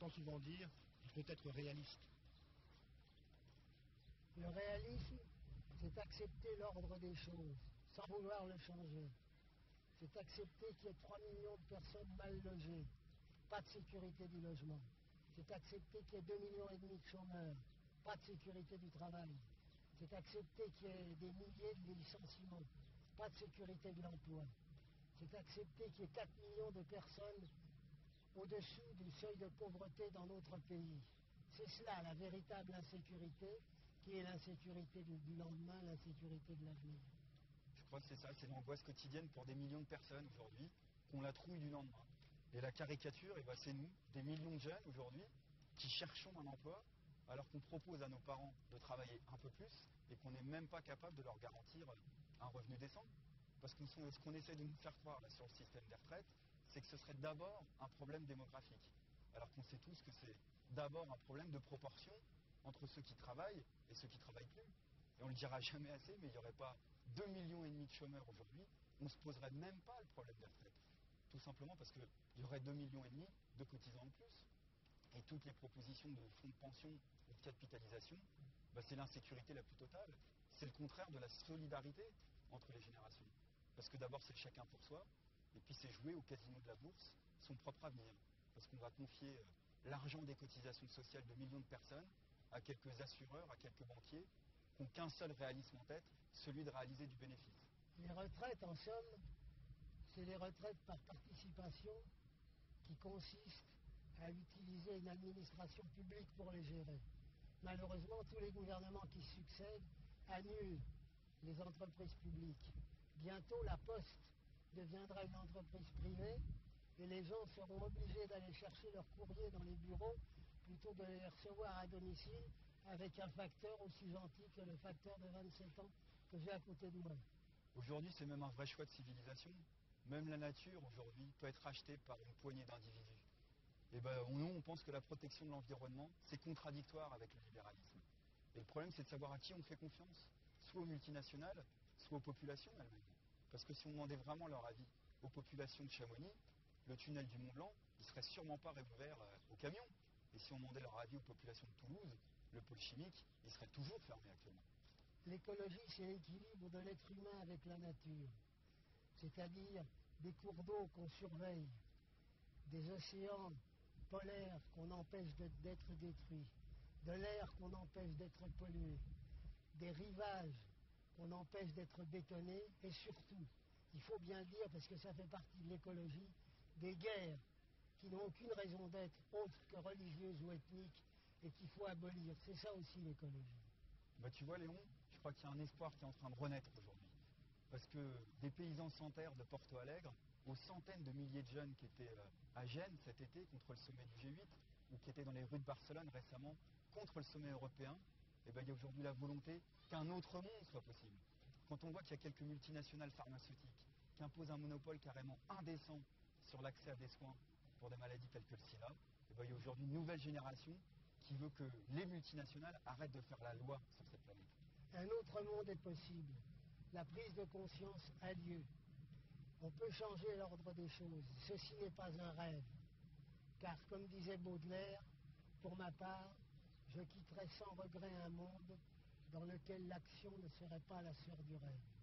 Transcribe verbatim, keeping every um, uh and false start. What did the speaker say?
entend souvent dire qu'il faut être réaliste. Le réalisme, c'est accepter l'ordre des choses, sans vouloir le changer. C'est accepter qu'il y ait trois millions de personnes mal logées, pas de sécurité du logement. C'est accepter qu'il y ait deux millions et demi de chômeurs, pas de sécurité du travail. C'est accepter qu'il y ait des milliers de licenciements, pas de sécurité de l'emploi. C'est accepter qu'il y ait quatre millions de personnes au-dessous du seuil de pauvreté dans notre pays. C'est cela la véritable insécurité, qui est l'insécurité du, du lendemain, l'insécurité de l'avenir. Je crois que c'est ça, c'est l'angoisse quotidienne pour des millions de personnes aujourd'hui, qu'on la trouille du lendemain. Et la caricature, eh ben, c'est nous, des millions de jeunes aujourd'hui, qui cherchons un emploi, alors qu'on propose à nos parents de travailler un peu plus et qu'on n'est même pas capable de leur garantir un revenu décent. Parce que ce qu'on essaie de nous faire croire là, sur le système des retraites, c'est que ce serait d'abord un problème démographique. Alors qu'on sait tous que c'est d'abord un problème de proportion entre ceux qui travaillent et ceux qui ne travaillent plus. Et on ne le dira jamais assez, mais il n'y aurait pas deux millions et demi de chômeurs aujourd'hui, on ne se poserait même pas le problème des retraites. Tout simplement parce qu'il y aurait deux millions et demi de cotisants de plus. Et toutes les propositions de fonds de pension ou de capitalisation, bah c'est l'insécurité la plus totale. C'est le contraire de la solidarité entre les générations. Parce que d'abord, c'est chacun pour soi, et puis c'est jouer au casino de la bourse son propre avenir. Parce qu'on va confier l'argent des cotisations sociales de millions de personnes à quelques assureurs, à quelques banquiers, qui n'ont qu'un seul réalisme en tête, celui de réaliser du bénéfice. Les retraites, en somme, c'est les retraites par participation qui consistent à utiliser une administration publique pour les gérer. Malheureusement, tous les gouvernements qui succèdent annulent les entreprises publiques. Bientôt, la Poste deviendra une entreprise privée et les gens seront obligés d'aller chercher leur courrier dans les bureaux plutôt que de les recevoir à domicile avec un facteur aussi gentil que le facteur de vingt-sept ans que j'ai à côté de moi. Aujourd'hui, c'est même un vrai choix de civilisation. Même la nature, aujourd'hui, peut être achetée par une poignée d'individus. Et ben, nous, on pense que la protection de l'environnement, c'est contradictoire avec le libéralisme. Et le problème, c'est de savoir à qui on fait confiance, soit aux multinationales, soit aux populations elles-mêmes. Parce que si on demandait vraiment leur avis aux populations de Chamonix, le tunnel du Mont Blanc, il ne serait sûrement pas réouvert aux camions. Et si on demandait leur avis aux populations de Toulouse, le pôle chimique, il serait toujours fermé actuellement. L'écologie, c'est l'équilibre de l'être humain avec la nature. C'est-à-dire des cours d'eau qu'on surveille, des océans polaires qu'on empêche d'être détruits, de l'air qu'on empêche d'être pollué, des rivages qu'on empêche d'être bétonnés, et surtout, il faut bien le dire parce que ça fait partie de l'écologie, des guerres qui n'ont aucune raison d'être autre que religieuse ou ethnique et qu'il faut abolir. C'est ça aussi l'écologie. Bah, tu vois Léon, je crois qu'il y a un espoir qui est en train de renaître aujourd'hui. Parce que des paysans sans terre de Porto Alegre, aux centaines de milliers de jeunes qui étaient à Gênes cet été contre le sommet du G huit, ou qui étaient dans les rues de Barcelone récemment contre le sommet européen, et ben, il y a aujourd'hui la volonté qu'un autre monde soit possible. Quand on voit qu'il y a quelques multinationales pharmaceutiques qui imposent un monopole carrément indécent sur l'accès à des soins pour des maladies telles que le sida, et ben, il y a aujourd'hui une nouvelle génération qui veut que les multinationales arrêtent de faire la loi sur cette planète. Un autre monde est possible. La prise de conscience a lieu. On peut changer l'ordre des choses. Ceci n'est pas un rêve. Car, comme disait Baudelaire, pour ma part, je quitterai sans regret un monde dans lequel l'action ne serait pas la sœur du rêve.